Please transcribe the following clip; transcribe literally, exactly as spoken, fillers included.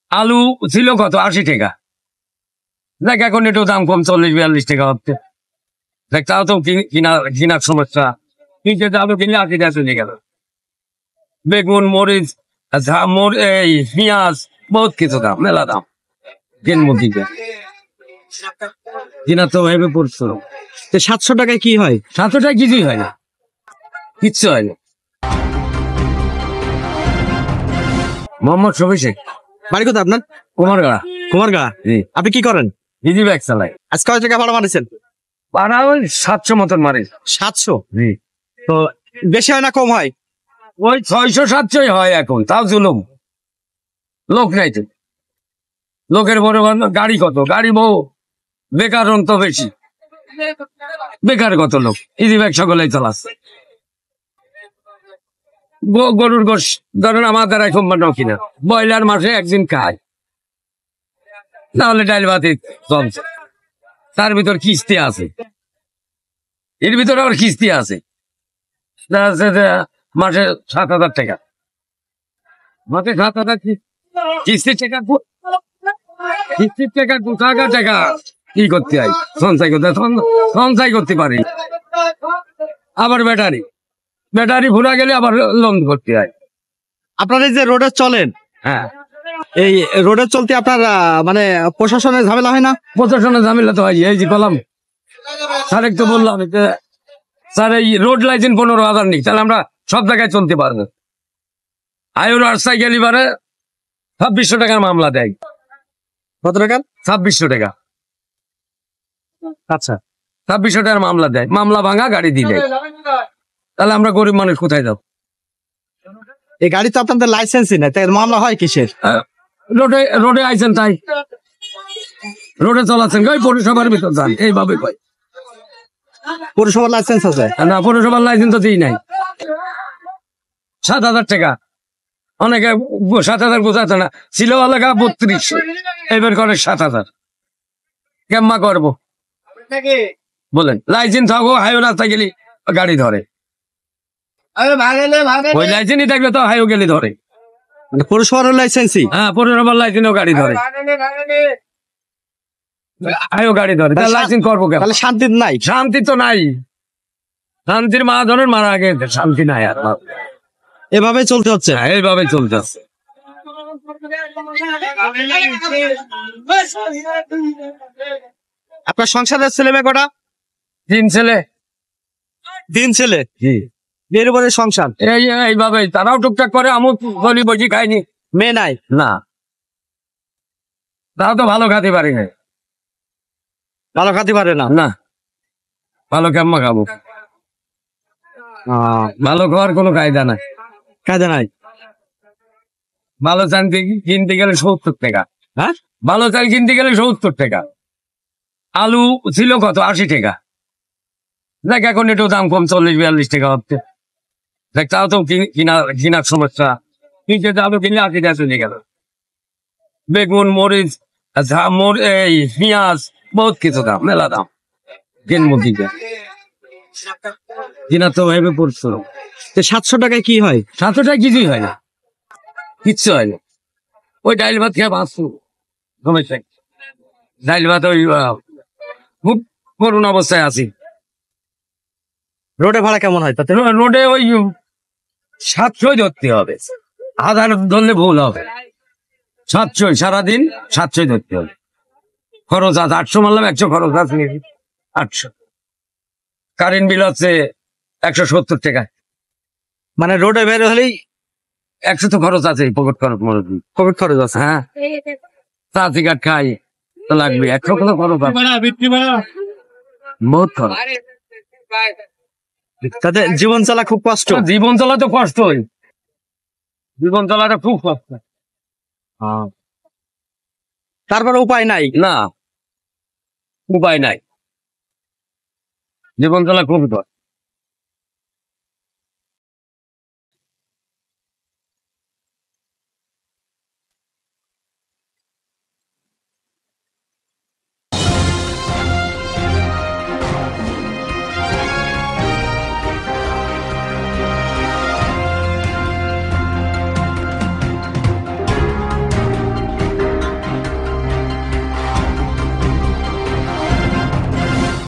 আলু ছিল কত আশি টাকা, দেখ এখন একটু দাম কম, চল্লিশ বিয়াল্লিশ টাকা হচ্ছে। দেখ তাও তো কিনা কিনার সমস্যা, কিনতে আলু কিনলে আশি টাকা চলে গেল। বেগুন, মরিচ, এই পেঁয়াজ, বহুত কিছু দাম, মেলা দাম। কিনবো কি কিনা তো ভেবে পড়ছো। সাতশো টাকায় কি হয়? সাতশো টাকায় কিছুই হয় না, কিচ্ছু হয় না। মোহাম্মদ শফি শেখ। বাড়ি কোথায় আপনার? কুমারগাড়া। কুমারগাড়া। আপনি কি করেন? ইজি ব্যাগ চালাই। আজকে কয় টাকা ভাড়া মারিছেন? ভাড়া ওই সাতশো মতন মারি। সাতশো? জি। তো বেশি হয় না কম হয়? ওই ছয়শো সাতশোই হয় এখন, তাও জুলুম, লোক নাই তো। লোকের বড় গাড়ি কত, গাড়ি বউ, বেকার তো বেশি, বেকার কত লোক, ইজি ব্যাগ সকলেই চালাচ্ছে। গরুর গোশ ধরেন আমাদের এখন বানাও কিনা, ব্রয়লার মাসে একদিন খায়, তাহলে ডাইল ভাতি চলছে। তার ভিতর কিস্তি আছে, এর ভিতরে আবার কিস্তি আছে মাসে সাত হাজার টাকা, মাসে সাত হাজার কিস্তির টাকা, কিস্তির টাকা দু টাকা টাকা কি করতে হয়, সঞ্চয় করতে সঞ্চয় করতে পারি। আবার ব্যাটারি ব্যাটারি ভুলা গেলে আবার লোন করতে হয়। আপনারা যে রোডে চলেন, হ্যাঁ, এই রোডে চলতে আপনার মানে প্রশাসনের ঝামেলা হয় না? প্রশাসনের ঝামেলা তো হয়। এই যে বললাম স্যার, একটু বললাম স্যার এই রোড লাইসেন্স পনেরো হাজার নেই, তাহলে আমরা সব জায়গায় চলতে পারবো। আয়ু রাস্তায় গেলি বারে ছাব্বিশশো টাকার মামলা দেয়। কত টাকা? ছাব্বিশশো টাকা। আচ্ছা, ছাব্বিশশো টাকার মামলা দেয়, মামলা ভাঙা গাড়ি দিলে, তাহলে আমরা গরিব মানুষ কোথায় যাবো? এই গাড়ি তো আপনাদের লাইসেন্সই নাই, তাই মামলা হয় কিসের? রোডে রোডে আইছেন তাই রোডে চলাচ্ছেন, ওই পৌরসভার ভিতর যান, এইভাবে কয়। পৌরসভার লাইসেন্স আছে না? পৌরসভার লাইসেন্স তো দিই নাই। সাত হাজার টাকা, অনেকে সাত হাজার বোঝাতে না, ছিল এলাকা বত্রিশশো, এবার করে সাত হাজার। কেমা করবো বলেন? লাইসেন্স থাকো, হাইও রাস্তা গেলি গাড়ি ধরে, ওই লাইসেন্সই থাকবে তো হাইও গেলি ধরে। পৌরসভার লাইসেন্সই? হ্যাঁ, পৌরসভার লাইসেন্সও গাড়ি ধরে, হাইও গাড়ি ধরে, তাহলে লাইসেন্স করবো কেন? তাহলে শান্তি নাই? শান্তি তো নাই, শান্তির মা ধরেন মারা আগে শান্তি নাই। আর এভাবে চলতে হচ্ছে? এইভাবে চলতে হচ্ছে। আপনার সংসারের ছেলে মেয়ে কটা? তিন ছেলে। তিন ছেলে? জি। এর উপরে সংসার এই এইভাবে, তারাও টুকটাক করে, আমি গলি বসি খাইনি। মেয়ে নাই? না, তাও তো ভালো খাতে পারি না। ভালো খাতে পারে না? না, ভালো কেমন খাবো? ভালো খাওয়ার কোনো কায়দা নাই। কায়দা নাই? ভালো চাল কিনতে গেলে সত্তর টাকা। হ্যাঁ, ভালো চাল কিনতে গেলে সত্তর টাকা। আলু ছিল কত আশি টাকা, দেখ এখন একটু দাম কম, চল্লিশ বিয়াল্লিশ টাকা হচ্ছে। দেখ তাও তো কিনা কিনার সমস্যা, কিনতে আলু কিনলে আশি টাকা চলে গেল। বেগুন, মরিচ, এই পেঁয়াজ, বহুত কিছু দাম, মেলা দাম। কিনবো কি কিনা তো ভেবে পড়ছো। সাতশো টাকায় কি হয়? সাতশো টাকায় কিছুই হয় না, কিচ্ছু হয় না। ওই ডাইল ভাত খেয়ে বাঁচছো, সমস্যা ডাইল ভাত, ওই খুব করুণ অবস্থায় আছি। রোডে ভাড়া কেমন হয় তাতে? রোডে ওই সাতশোই ধরতে হবে, হাজার ধরলে ভুল হবে। সাতশোই সারাদিন, সাতশোই ধরতে হবে। খরচ আছে আটশো, মারলাম একশো খরচ আছে, আটশো। কারেন্ট বিল হচ্ছে একশো সত্তর টাকা। মানে রোডে বের হলেই একশো তো খরচ আছে, পকেট খরচ, পকেট খরচ আছে। হ্যাঁ, চা সিগারেট খাই তো লাগবে, একশো কোনো খরচ আছে, বহুত খরচ। তাতে জীবন চলা খুব কষ্ট। জীবন চলা তো কষ্টই, জীবন চলাটা খুব কষ্ট। তারপরে উপায় নাই? না, উপায় নাই, জীবন চলা খুব কষ্ট।